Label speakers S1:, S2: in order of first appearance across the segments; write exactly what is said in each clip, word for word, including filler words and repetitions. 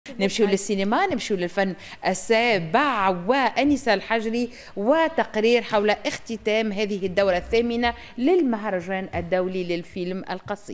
S1: نمشيو للسينما، نمشيو للفن السابع وأنسة الحجري وتقرير حول اختتام هذه الدورة الثامنة للمهرجان الدولي للفيلم القصير.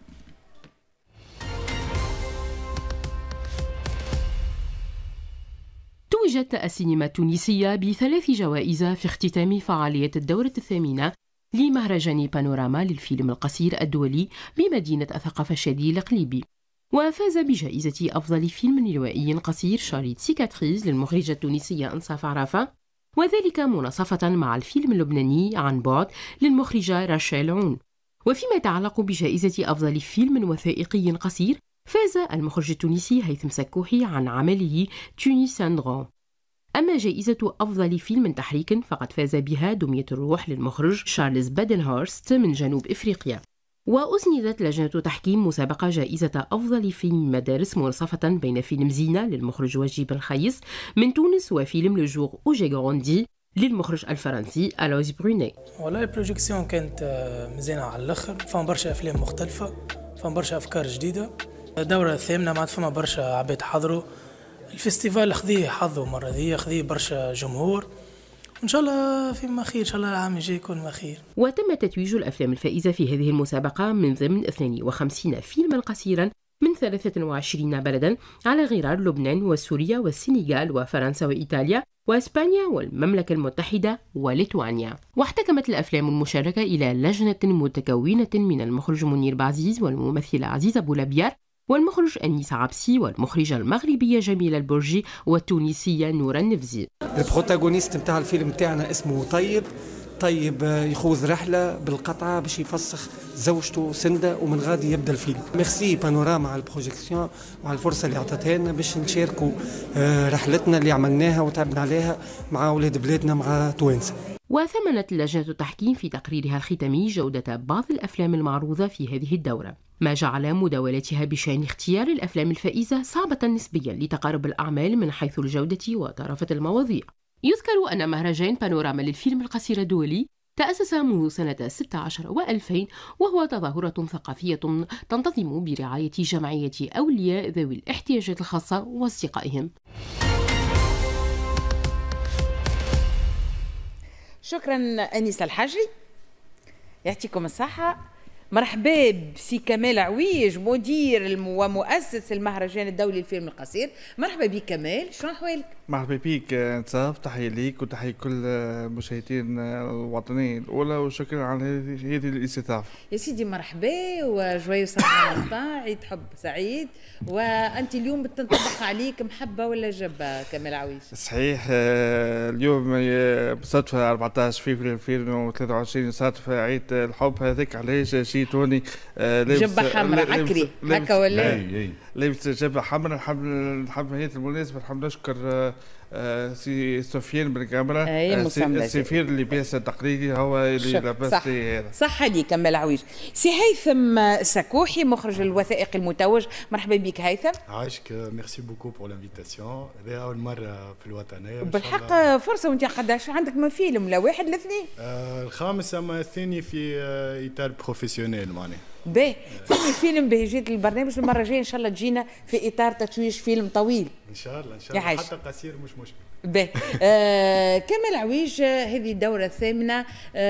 S2: توجت السينما التونسية بثلاث جوائز في اختتام فعالية الدورة الثامنة لمهرجان بانوراما للفيلم القصير الدولي بمدينة الثقافة الشادي القليبي، وفاز بجائزة أفضل فيلم روائي قصير شريط سيكاتريز للمخرجة التونسية أنصاف عرافة، وذلك مناصفة مع الفيلم اللبناني عن بعد للمخرجة راشيل عون. وفيما يتعلق بجائزة أفضل فيلم وثائقي قصير، فاز المخرج التونسي هيثم سكوحي عن عمله تونس ساندرون. أما جائزة أفضل فيلم تحريك فقد فاز بها دمية الروح للمخرج شارلز بادنهورست من جنوب إفريقيا. وأسندت لجنة تحكيم مسابقة جائزة أفضل فيلم مدارس مناصفة بين فيلم زينة للمخرج وجيب الخيس من تونس وفيلم لو جور أو جي غراندي للمخرج الفرنسي ألويس بروني.
S3: والله البروجيكسيون كانت مزيانة على الآخر، فما برشا أفلام مختلفة، فما برشا أفكار جديدة. الدورة الثامنة معناتها فما برشا عباد حضروا الفيستيفال، خذيه حظه مرة ذي، خذيه برشا جمهور، إن شاء الله فيما خير، إن شاء الله العام الجاي يكون ما خير.
S2: وتم تتويج الأفلام الفائزة في هذه المسابقة من ضمن اثنين وخمسين فيلما قصيرا من ثلاثة وعشرين بلدا على غرار لبنان وسوريا والسنغال وفرنسا وإيطاليا وإسبانيا والمملكة المتحدة وليتوانيا. واحتكمت الأفلام المشاركة إلى لجنة متكونة من المخرج منير بعزيز والممثلة عزيزة بولابيار والمخرج أنيس عبسي والمخرجة المغربية جميلة البرجي والتونسية نورا النفزي.
S4: البروتاغونيست نتاع الفيلم تاعنا اسمه طيب طيب يخوض رحلة بالقطعة باش يفسخ زوجته سندة، ومن غادي يبدأ الفيلم. ميرسي بانوراما على البروجيكسيون وعلى الفرصة اللي عطتها لنا باش نشاركوا رحلتنا اللي عملناها وتعبنا عليها مع أولاد بلادنا مع توانسة.
S2: وثمنت لجنة التحكيم في تقريرها الختامي جودة بعض الأفلام المعروضة في هذه الدورة، ما جعل مداولتها بشأن اختيار الأفلام الفائزة صعبة نسبيا لتقارب الأعمال من حيث الجودة وطرافة المواضيع. يذكر أن مهرجان بانوراما للفيلم القصير الدولي تأسس منذ سنة ستة عشر وألفين، وهو تظاهرة ثقافية تنتظم برعاية جمعية أولياء ذوي الاحتياجات الخاصة وأصدقائهم.
S1: شكرا أنيسة الحجري، يعطيكم الصحة. مرحبا بسي كمال عويج، مدير ومؤسس المهرجان الدولي للفيلم القصير. مرحبا بك كمال، شلون احوالك؟
S5: مرحبا بك نصاف، تحية ليك وتحية كل مشاهدين الوطنية الأولى، وشكرا على هذه الاستضافة.
S1: يا سيدي مرحبا وجويو سان عيد حب سعيد. وأنت اليوم بتنطبق عليك محبة ولا جبة كمال عويج؟
S5: صحيح، اليوم بصدفة أربعة عشر فبراير ألفين وثلاثة وعشرين صادفة عيد الحب، هذاك علاش جيتوني
S1: جبة حمراء عكري هكا ولا؟
S5: لابس جبة حمراء. نحب نحب هذه المناسبة نحب نشكر سي سفيان بالكاميرا، السفير اللباس التقليدي هو اللي لبس لي هذا.
S1: صح لي كمال عويج. سي هيثم سكوحي مخرج الوثائقي المتوج، مرحبا بك هيثم.
S6: عايشك، ميرسي بوكو بور لانفيتاسيون، هذه أول مرة في الوطنية
S1: بالحق. فرصة، وأنت قداش عندك من فيلم؟ لا واحد لا اثنين؟
S6: آه الخامس، أما الثاني في آه إطار بروفيسيونيل معناها.
S1: باهي، ثاني فيلم به جيت البرنامج المرة الجاية إن شاء الله تجينا في إطار تتويج فيلم طويل.
S6: إن شاء الله إن شاء الله، حتى قصير مش مشكل.
S1: باهي. آه كمال عويج، هذه الدورة الثامنة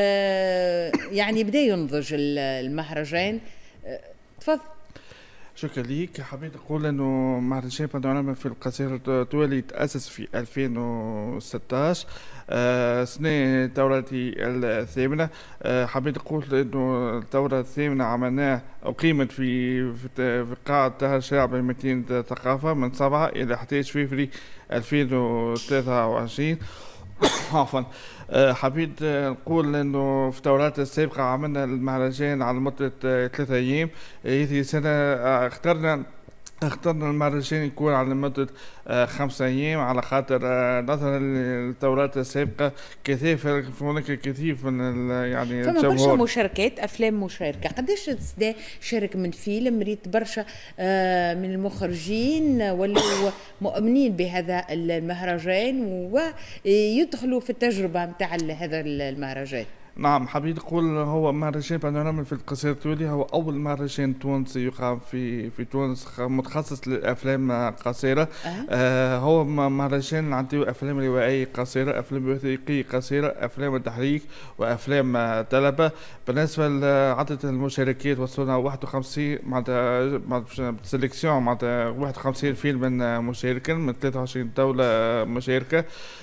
S1: آه يعني بدأ ينضج المهرجان، آه تفضل.
S5: شكرا ليك. حبيت نقول انه مهرجان بانوراما في القصير الدولي تأسس في ألفين وستة عشر، آه سنة دورتي الثامنة. آه حبيت نقول انه الدورة الثامنة عملناها أقيمت في في قاعة دار الشعب بمدينة الثقافة من سبعة إلى أحد عشر فبراير ألفين وثلاثة وعشرين. عفوا. حبيت نقول انه في الدورات السابقه عملنا المهرجان على مده ثلاثة ايام. هذه السنه اخترنا اخترنا المهرجان يكون على مدة خمسة أيام، على خاطر نظرا للدورات السابقة كثير هناك كثير من يعني
S1: الجمهور. فما برشا مشاركات، أفلام مشاركة. قداش تسدا شارك من فيلم؟ ريت برشا من المخرجين ولو مؤمنين بهذا المهرجان ويدخلوا في التجربة متاع هذا المهرجان.
S5: نعم، حبيت نقول هو مهرجان بانوراما في القصير الطويلي هو أول مهرجان تونسي يقام في في تونس متخصص للأفلام القصيرة.
S1: أه.
S5: آه هو مهرجان عنده أفلام روائية قصيرة، أفلام وثائقية قصيرة، أفلام تحريك، وأفلام طلبة. بالنسبة لعدد المشاركات وصلنا واحد وخمسين معناتها معناتها سيليكسيون معناتها واحد وخمسين فيلم مشاركا من ثلاثة وعشرين دولة مشاركة.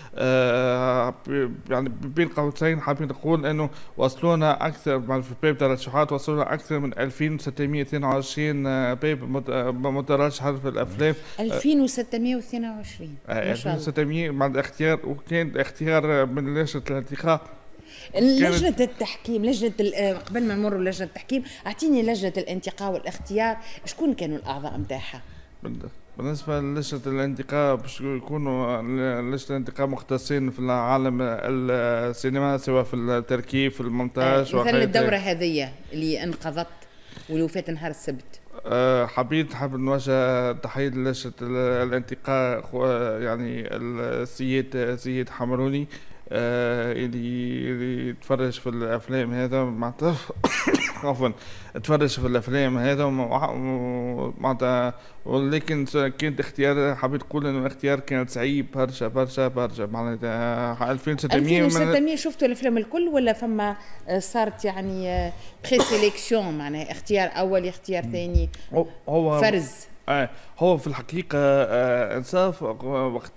S5: آه يعني بين قوسين حابين نقول انه وصلونا اكثر في باب ترشحات، وصلونا اكثر من ألفين وستمائة واثنين وعشرين باب مترشح في الافلام.
S1: ألفين وستمائة واثنين وعشرين
S5: آه ألفين وستمائة مع الاختيار، وكان اختيار من لجنة الانتخاب.
S1: لجنة التحكيم، لجنة قبل ما نمروا لجنة التحكيم، اعطيني لجنة الانتقاء والاختيار شكون كانوا الاعضاء نتاعها؟
S5: بالنسبة للجنة الانتقاء باش يكونوا لجنة الانتقاء مختصين في العالم السينما، سواء في التركيب في المونتاج.
S1: آه مثلا الدورة هذه اللي انقضت واللي فات نهار السبت،
S5: أه حبيت حاب نوجه تحية لجنة الانتقاء يعني السيد سيد حمروني أه اللي اللي تفرج في الافلام هذا معناتها عفوا تفرج في الافلام هذا معناتها، ولكن كانت اختيار حبيت نقول انه الاختيار كان صعيب برشا برشا برشا معناتها ألفين وستمائة.
S1: ألفين وستمائة شفتوا الافلام الكل ولا فما صارت يعني بري سيليكسيون معناها اختيار اول اختيار ثاني
S5: هو
S1: فرز؟
S5: آه هو في الحقيقة آه انصاف وقت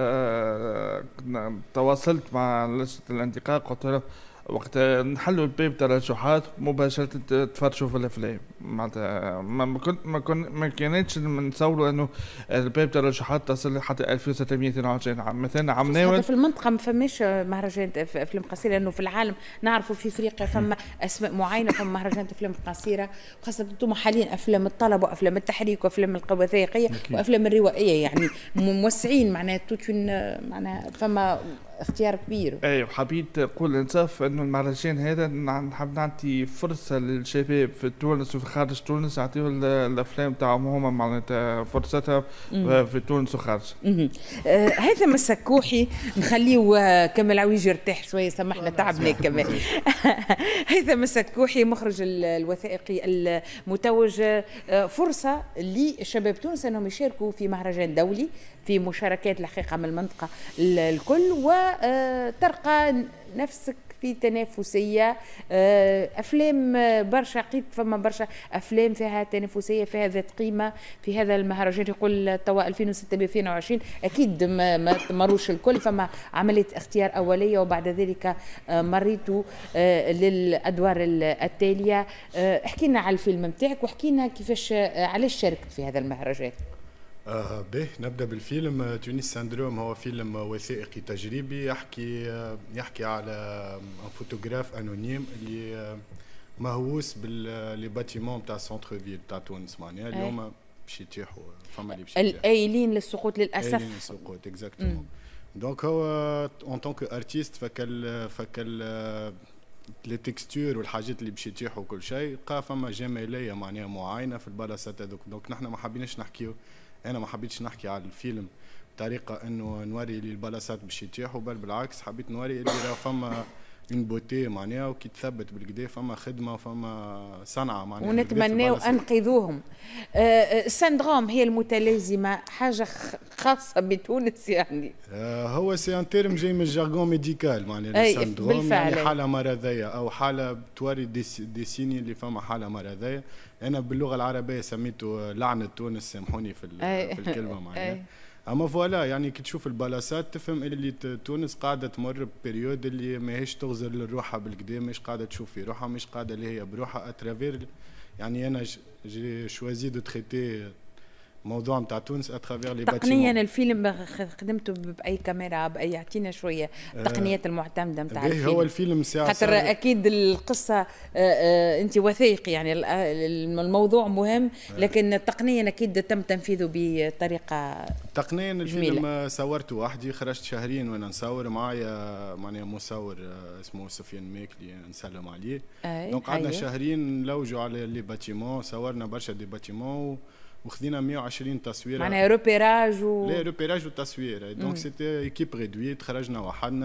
S5: آه تواصلت مع لجنة الانتقاء قلت له وقت نحلوا الباب ترشحات مباشرة تفرجوا في الافلام معناتها ما كنت ما كن ما كانتش نتصوروا انه الباب ترشحات تصل حتى ألفين وستمائة واثنين وعشرين عام. مثلا عم ناول
S1: في المنطقة ما فماش مهرجان افلام قصيرة، لانه في العالم نعرفوا في افريقيا فما اسماء معينة، فما مهرجانات افلام قصيرة، وخاصة انتم حاليا افلام الطلب وافلام التحريك وافلام الوثائقية وافلام الروائية يعني موسعين معناها توتين معناها فما اختيار كبير.
S5: اي حبيت نقول انصاف انه المهرجان هذا نحب نعطي فرصه للشباب في تونس وفي خارج تونس يعطيو الافلام تاعهم هما معناتها فرصتها في تونس وخارج.
S1: آه هيثم السكوحي نخليه كمال عويج يرتاح شويه، سامحنا تعبنا كمان. هيثم السكوحي مخرج الوثائقي المتوج، فرصه لشباب تونس انهم يشاركوا في مهرجان دولي في مشاركات الحقيقه من المنطقه الكل، وترقى نفسك في تنافسيه. افلام برشا قيد فما برشا افلام فيها تنافسيه فيها ذات قيمه في هذا المهرجان. يقول توا ألفين وستمائة واثنين وعشرين اكيد ما مروش الكل، فما عمليه اختيار اوليه وبعد ذلك مريتوا للادوار التاليه. احكي لنا على الفيلم نتاعك واحكي لنا كيفاش علاش شاركت في هذا المهرجان.
S6: آه به نبدا بالفيلم. تونس سندروم هو فيلم وثائقي تجريبي يحكي يحكي على فوتوغراف انونيم اللي مهووس بالباتيمون تاع سونتر فيل تاع تونس معناها اليوم باش يتيحوا فما اللي باش يتيحوا
S1: الايلين للسقوط للاسف.
S6: ايلين للسقوط اكزاكتومون. دونك هو اون طونك ارتيست فكل فكل لي تكستور والحاجات اللي باش يتيحوا كل شيء لقى فما جماليه معناها معينه في البلاصات هذوك. دونك نحن ما حابينش نحكيو، انا ما حبيتش نحكي على الفيلم بطريقه انه نوري لي البلاصات باش يتيحوا، بل بالعكس حبيت نوري اللي راه فما اون بوتي معناها وكي تثبت بالكدا فما خدمه وفما صنعه معناها
S1: ونتمناو انقذوهم. آه السندروم هي المتلازمه حاجه خاصه بتونس يعني.
S6: آه هو سي ان تيرم جاي من الجارغون ميديكال معناها السندروم يعني حاله مرضيه او حاله توري دي سيني اللي فما حاله مرضيه. انا باللغه العربيه سميته لعنه تونس، سامحوني في, في الكلمه معناها. اما فوالا يعني كي تشوف البلاصات تفهم اللي تونس قاعده تمر ببريود اللي ماهيش تغزر لروحها بالكدا، مش قاعده تشوف في روحها، مش قاعده اللي هي بروحها اترافير. يعني انا جي شوازي دو تريتي موضوع نتاع تونس اترافير لي باتيمون.
S1: تقنيا الفيلم خدمته باي كاميرا باي، يعطينا شويه التقنيات المعتمده نتاع الفيلم.
S6: هو الفيلم ساعه
S1: خاطر اكيد القصه آآ آآ انت وثائقي يعني الموضوع مهم، لكن تقنيا اكيد تم تنفيذه بطريقه
S6: تقنيا. الفيلم صورته وحدي، خرجت شهرين وانا نصور، معايا معناها مصور اسمه سفيان ماكلي نسلم عليه. دونك قعدنا شهرين نلوجوا على لي باتيمون، صورنا برشا دي باتيمون وخذينا مئة وعشرين تصويره
S1: معناها روبيراج و
S6: لا روبيراج وتصوير. دونك سيتي ايكيب ريدويت، خرجنا وحدنا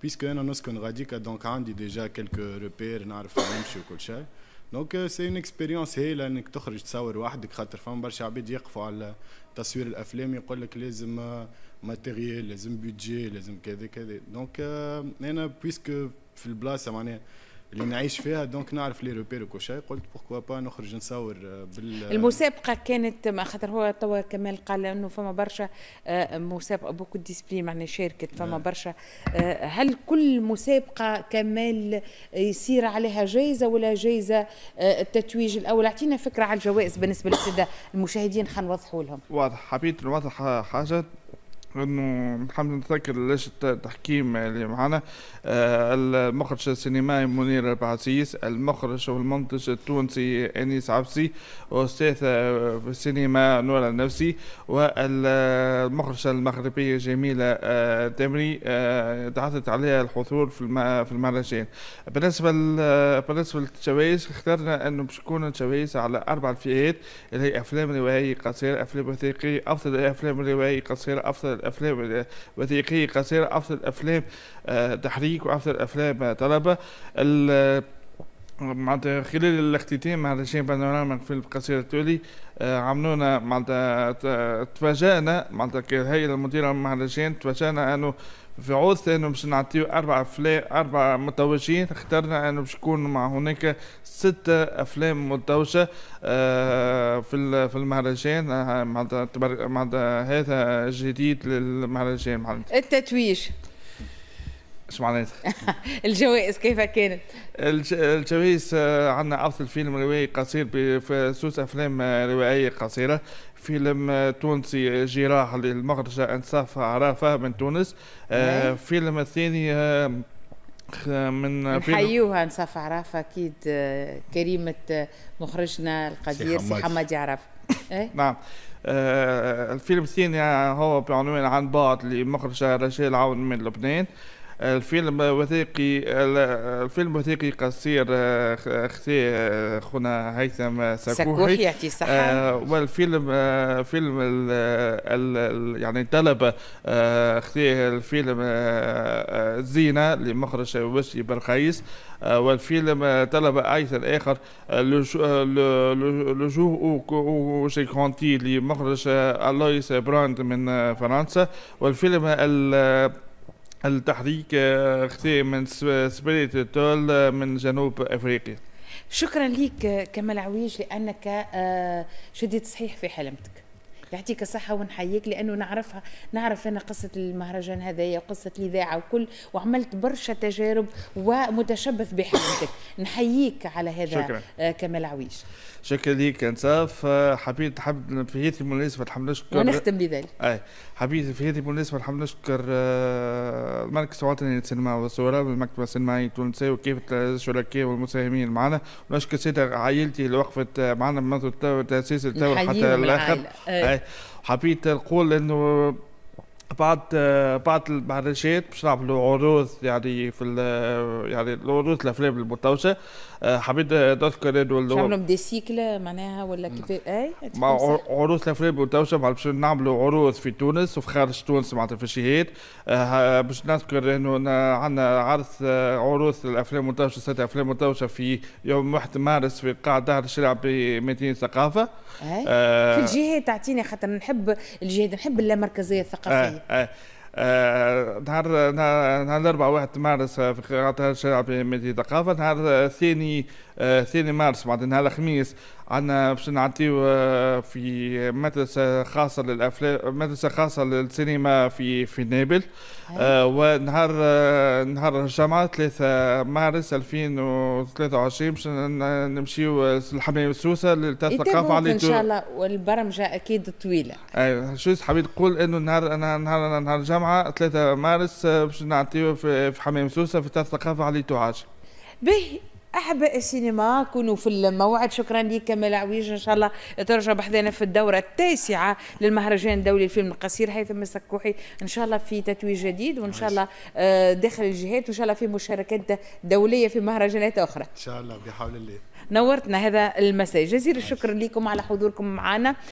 S6: بيسكو انا نسكن غاديكا دونك عندي ديجا كيلكو روبير نعرف نمشي وكل شيء. دونك سي اون اكسبيريونس هايله انك تخرج تصور وحدك، خاطر فما برشا عباد يقفوا على تصوير الافلام يقول لك لازم ماتيريال، لازم بيدجي، لازم كذا كذا. دونك انا بيسكو في البلاصه معناها اللي نعيش فيها دونك نعرف لي روبير وكل شيء، قلت بوركوا با نخرج نصور بال
S1: المسابقه كانت ما خاطر هو توا كمال قال انه فما برشا مسابقه بوكو ديسبلين معناها شاركت فما برشا. هل كل مسابقه كمال يصير عليها جائزه ولا جائزه التتويج الاول؟ اعطينا فكره على الجوائز بالنسبه للساده المشاهدين، خلينا نوضحوا لهم.
S5: واضح، حبيت نوضح حاجه انه نحب نتذكر لجنه التحكيم اللي معنا، آه المخرج السينمائي منير البعزيز، المخرج والمنتج التونسي انيس عبسي، واستاذ في السينما نورا النفسي، والمخرجه المغربيه جميله آه تمري آه تحدث عليها الحضور في في المهرجان. بالنسبه بالنسبه للجوائز اخترنا انه باش تكون الجوائز على اربع فئات اللي هي افلام روائيه قصيره، افلام وثائقيه، افضل الافلام الروائيه قصيره، افضل الافلام وثائقيه قصيره، افضل افلام آه تحريك، وافضل افلام طلبه. معناتها خلال الاختتام مهرجان بانوراما الفيلم القصير التونسي آه عملونا معناتها تفاجأنا معناتها كهيئة المديرة المهرجان تفاجأنا انه في عوض انه باش نعطيو اربع افلام اربع متوجين، اخترنا انه باش يكون مع هناك ستة افلام متوجه آه في في المهرجان. معناتها معناتها هذا جديد للمهرجان. معناتها
S1: التتويج
S5: ايش معناتها؟
S1: الجوائز كيف كانت؟
S5: الجوائز عندنا افضل فيلم روائي قصير في سوس افلام روائيه قصيره، فيلم تونسي جراح للمخرجة انصاف عرافة من تونس. آه فيلم الثاني آه من
S1: نحيوها انصاف عرافة اكيد كريمة مخرجنا القدير سي حمادي عرافة.
S5: نعم. آه الفيلم الثاني هو بعنوان عن بعد لمخرجة رجال عون من لبنان. الفيلم وثائقي الفيلم وثائقي قصير اختي خونا هيثم سكوحي
S1: يعطي الصحة.
S5: آه والفيلم آه فيلم ال ال يعني طلبة آه اختي الفيلم آه زينة لمخرج وشي برقيس. آه والفيلم طلبة ايضا اخر لجو او شي كونتي لمخرج الويس براند من فرنسا. والفيلم ال التحريك اختي من سبريت تول من جنوب افريقيا.
S1: شكرا لك كمال عويج لانك شديد صحيح في حلمتك، يعطيك الصحة ونحييك لأنه نعرفها نعرف أنا قصة المهرجان هذايا وقصة الإذاعة وكل، وعملت برشا تجارب ومتشبث بحلمتك. نحييك على هذا.
S5: شكرا.
S1: كمال عويج.
S5: شكرا لك انصاف. حبيت حب في هذه المناسبة نحب نشكر
S1: ونختم بذلك.
S5: اي حبيت في هذه المناسبة نحب نشكر المركز الوطني للسينما والصورة والمكتبة السينمائية التونسية وكافة الشركاء والمساهمين معنا، ونشكر سيدة عائلتي اللي وقفت معنا منذ تأسيس الثورة حتى الآخر. حبيت نقول انه بعد بعد المهرجانات باش نعملوا عروض يعني في يعني العروض الافلام المتوجه. حبيت نذكر انه
S1: نعملوا دي سيكل معناها ولا كيف اي
S5: مع عروض الافلام المتوجه باش نعملوا عروض في تونس وفي خارج تونس معناتها في الشهاد. باش نذكر انه عندنا عرض عروض الافلام المتوجه ست افلام متوجه في يوم واحد مارس في قاعه دار الشارع بمدينه ثقافه.
S1: آه في الجهات تعطيني خاطر نحب الجهات نحب اللامركزيه الثقافيه.
S5: آه آه نهار نهار الأربعاء واحد مارس في قاعة الشارع بمدينة ثقافة. نهار الثاني آه ثاني مارس بعد نهار الخميس عندنا باش نعطيو في مدرسة خاصة للأفلام مدرسة خاصة للسينما في في نابل. آه ونهار آه نهار الجمعة ثلاثة مارس ألفين وثلاثة وعشرين باش نمشيو للحمام السوسة للثقافة على
S1: إن شاء الله، والبرمجة أكيد طويلة.
S5: أي شو حبيت نقول إنه نهار نهار نهار الجمعة ثلاثة مارس باش نعطيو في حمام سوسة في الثقافة على توعاش.
S1: به أحباء السينما كونوا في الموعد. شكرا لك كمال عويج، إن شاء الله ترجع بحذانا في الدورة التاسعة للمهرجان الدولي للفيلم القصير هيثم السكوحي، إن شاء الله في تتويج جديد، وإن شاء الله داخل الجهات، وإن شاء الله في مشاركات دولية في مهرجانات أخرى
S6: إن شاء الله بحول الله.
S1: نورتنا هذا المساء. جزيل الشكر لكم على حضوركم معنا.